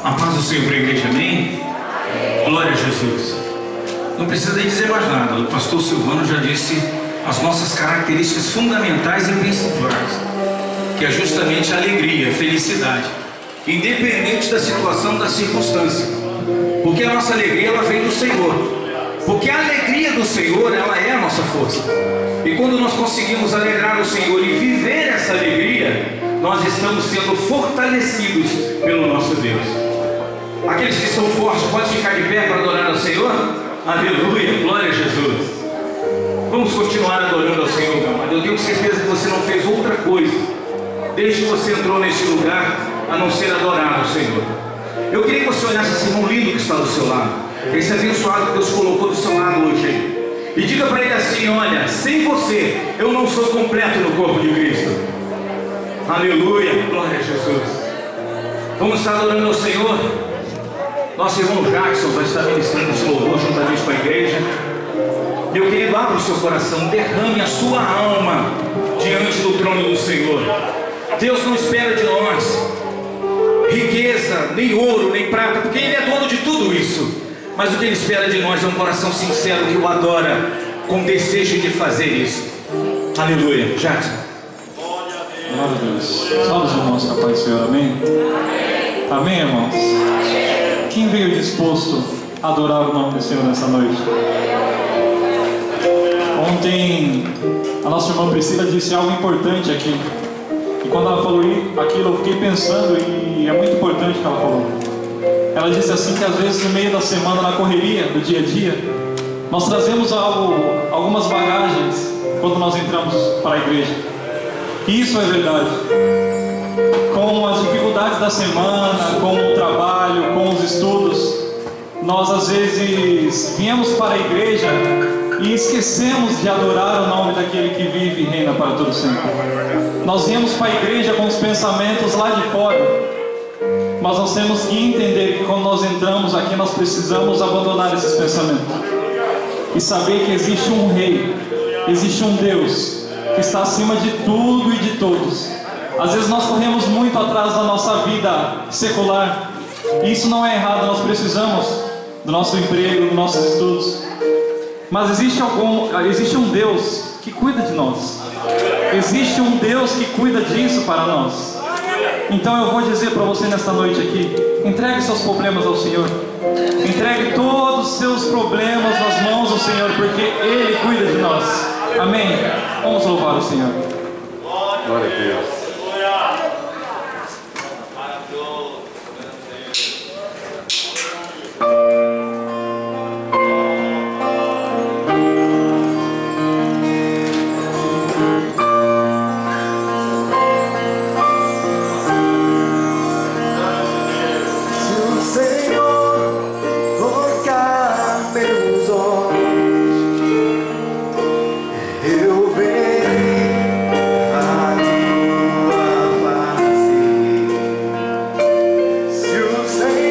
A paz do Senhor para a igreja, amém? Glória a Jesus. Não precisa nem dizer mais nada. O pastor Silvano já disse as nossas características fundamentais e principais, que é justamente a alegria, a felicidade, independente da situação, da circunstância. Porque a nossa alegria, ela vem do Senhor. Porque a alegria do Senhor, ela é a nossa força. E quando nós conseguimos alegrar o Senhor e viver essa alegria, nós estamos sendo fortalecidos pelo nosso Deus. Aqueles que são fortes, podem ficar de pé para adorar ao Senhor? Aleluia, glória a Jesus. Vamos continuar adorando ao Senhor, meu amado. Eu tenho certeza que você não fez outra coisa desde que você entrou neste lugar, a não ser adorar ao Senhor. Eu queria que você olhasse esse irmão lindo que está do seu lado, esse abençoado que Deus colocou do seu lado hoje aí, e diga para ele assim: olha, sem você eu não sou completo no corpo de Cristo. Aleluia, glória a Jesus. Vamos estar adorando ao Senhor. Nosso irmão Jackson vai estar ministrando esse louvor juntamente com a igreja. Meu querido, abra o seu coração, derrame a sua alma diante do trono do Senhor. Deus não espera de nós riqueza, nem ouro, nem prata, porque Ele é dono de tudo isso. Mas o que Ele espera de nós é um coração sincero que o adora, com desejo de fazer isso. Aleluia. Jackson. Glória a Deus. Salve os irmãos, capaz do Senhor, amém? Amém, amém, irmãos? Quem veio disposto a adorar o nome do Senhor nessa noite? Ontem a nossa irmã Priscila disse algo importante aqui. E quando ela falou aquilo, eu fiquei pensando, e é muito importante o que ela falou. Ela disse assim que às vezes no meio da semana, na correria do dia a dia, nós trazemos algumas bagagens quando nós entramos para a igreja. E isso é verdade. Com as dificuldades da semana, com o trabalho, com os estudos, nós às vezes viemos para a igreja e esquecemos de adorar o nome daquele que vive e reina para todo sempre. Nós viemos para a igreja com os pensamentos lá de fora, mas nós temos que entender que quando nós entramos aqui, nós precisamos abandonar esses pensamentos e saber que existe um Rei, existe um Deus que está acima de tudo e de todos. Às vezes nós corremos muito atrás da nossa vida secular, e isso não é errado. Nós precisamos do nosso emprego, dos nossos estudos, mas existe um Deus que cuida de nós. Existe um Deus que cuida disso para nós. Então eu vou dizer para você nesta noite aqui: entregue seus problemas ao Senhor. Entregue todos os seus problemas nas mãos do Senhor, porque Ele cuida de nós. Amém? Vamos louvar o Senhor. Glória a Deus. Say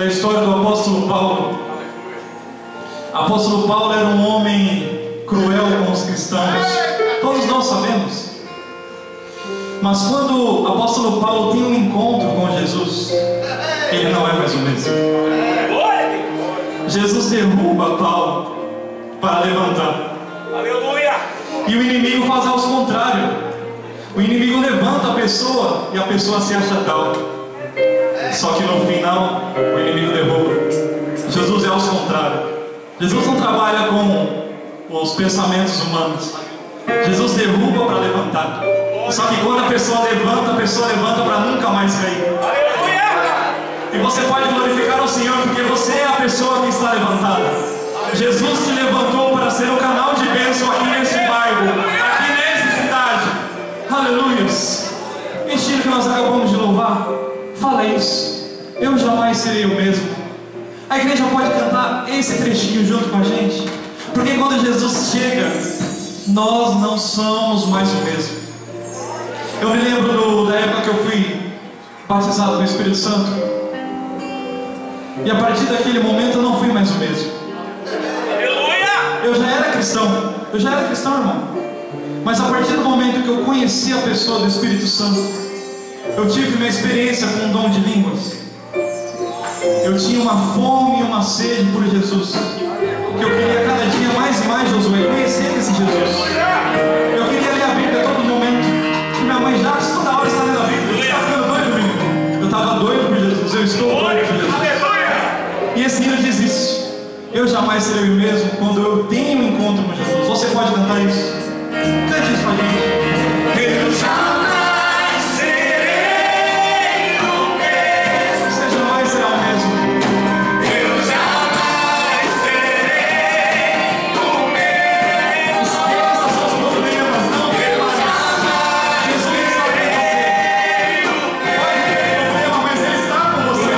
da história do apóstolo Paulo. O apóstolo Paulo era um homem cruel com os cristãos. Todos nós sabemos. Mas quando o apóstolo Paulo tem um encontro com Jesus, ele não é mais o mesmo. Jesus derruba Paulo para levantar. Aleluia! E o inimigo faz ao contrário. O inimigo levanta a pessoa e a pessoa se acha tal. Só que no final o inimigo derruba. Jesus é ao contrário. Jesus não trabalha com os pensamentos humanos. Jesus derruba para levantar. Só que quando a pessoa levanta para nunca mais cair. E você pode glorificar o Senhor porque você é a pessoa que está levantada. Jesus te levantou para ser um canal de bênção aqui nesse bairro, aqui nessa cidade. Aleluias. Estilo que nós acabamos de louvar, fala isso. Eu jamais serei o mesmo. A igreja pode cantar esse trechinho junto com a gente, porque quando Jesus chega, nós não somos mais o mesmo. Eu me lembro da época que eu fui batizado com o Espírito Santo, e a partir daquele momento eu não fui mais o mesmo. Eu já era cristão, irmão. Mas a partir do momento que eu conheci a pessoa do Espírito Santo, eu tive uma experiência com o dom de línguas. Eu tinha uma fome e uma sede por Jesus, que eu queria cada dia mais e mais, Josué, conhecer esse Jesus. Eu queria ler a Bíblia a todo momento. E minha mãe já toda hora está lendo a Bíblia. Você está ficando doido, menino? Eu estava doido por Jesus, eu estou doido por Jesus. E esse hino diz isso: eu jamais serei o mesmo quando eu tenho um encontro com Jesus. Você pode cantar isso? Cante isso pra gente. Eu jamais serei o mesmo. Você jamais será o mesmo. Eu jamais serei o mesmo. Esqueça seus problemas, não tem mais. Jesus está com você. Pode ter problema, mas Ele está com você.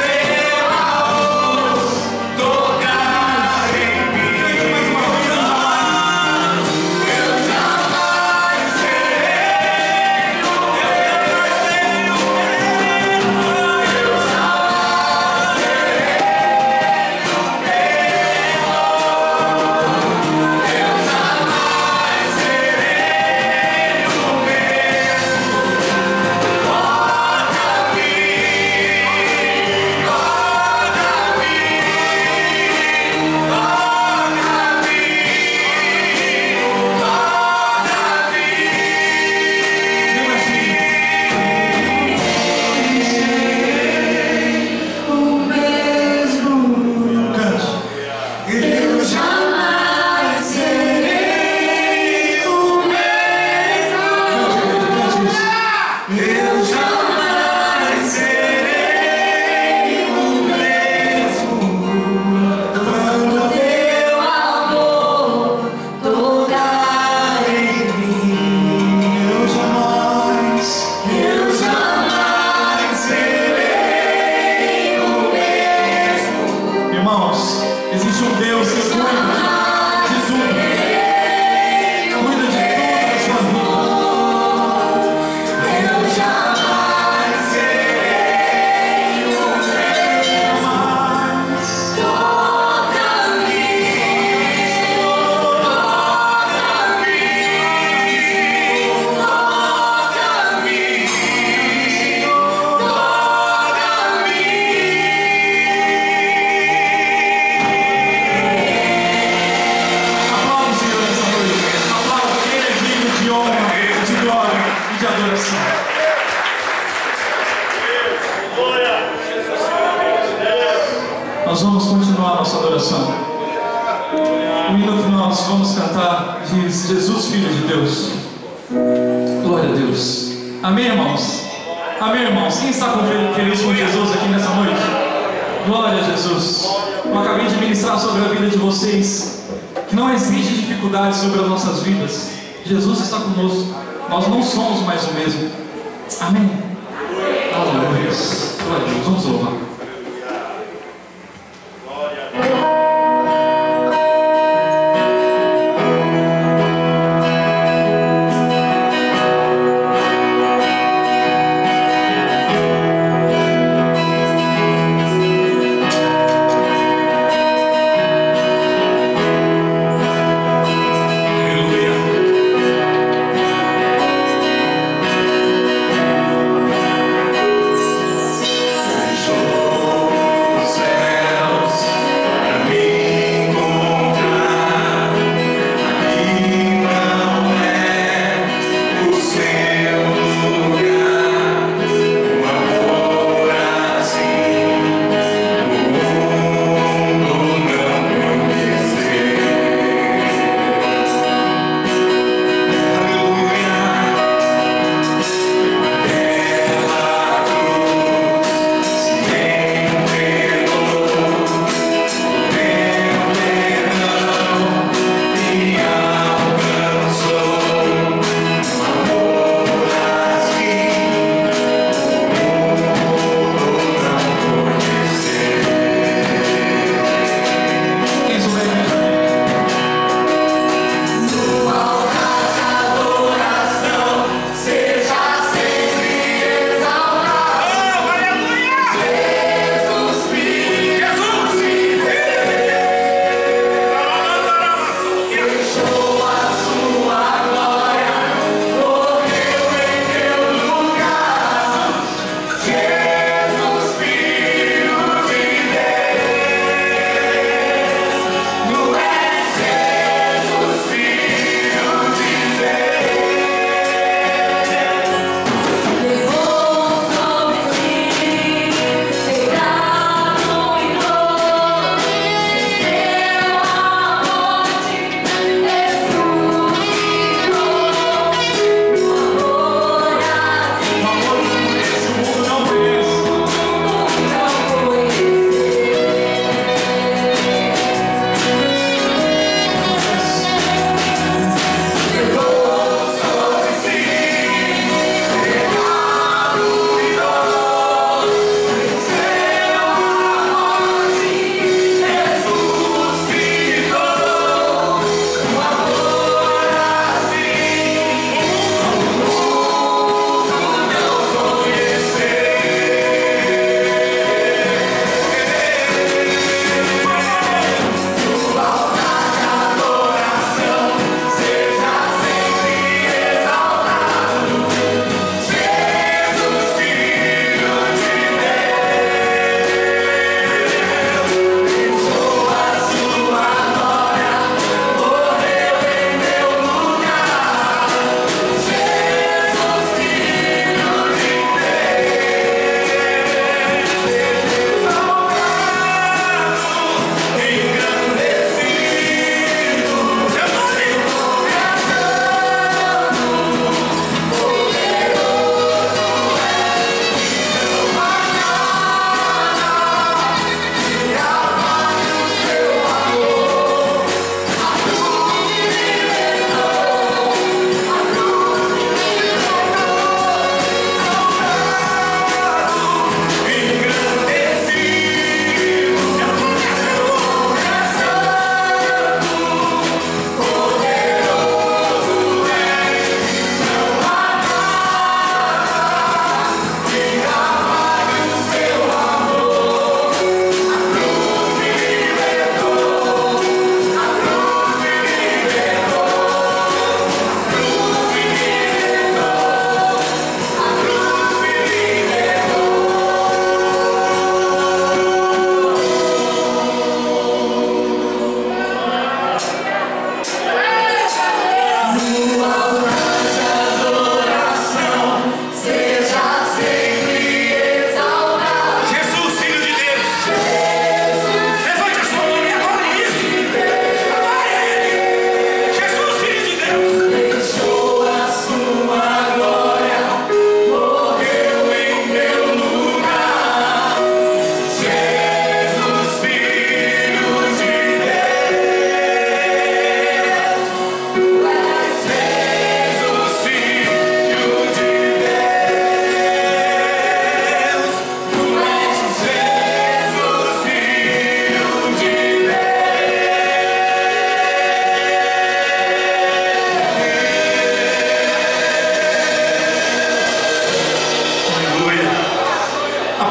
Nós vamos continuar a nossa adoração. O hino que nós vamos cantar diz: Jesus, Filho de Deus. Glória a Deus. Amém, irmãos? Amém, irmãos? Quem está feliz com Jesus aqui nessa noite? Glória a Jesus. Eu acabei de ministrar sobre a vida de vocês, que não existe dificuldade sobre as nossas vidas. Jesus está conosco. Nós não somos mais o mesmo. Amém. Aleluia. Glória a Deus. Vamos louvar.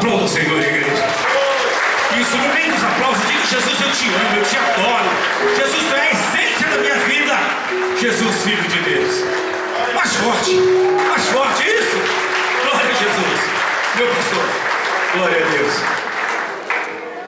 Aplauda o Senhor, igreja. Isso, no meio dos aplausos, diga: Jesus, eu te amo, eu te adoro. Jesus, tu é a essência da minha vida. Jesus, Filho de Deus. Mais forte, isso. Glória a Jesus. Meu pastor, glória a Deus.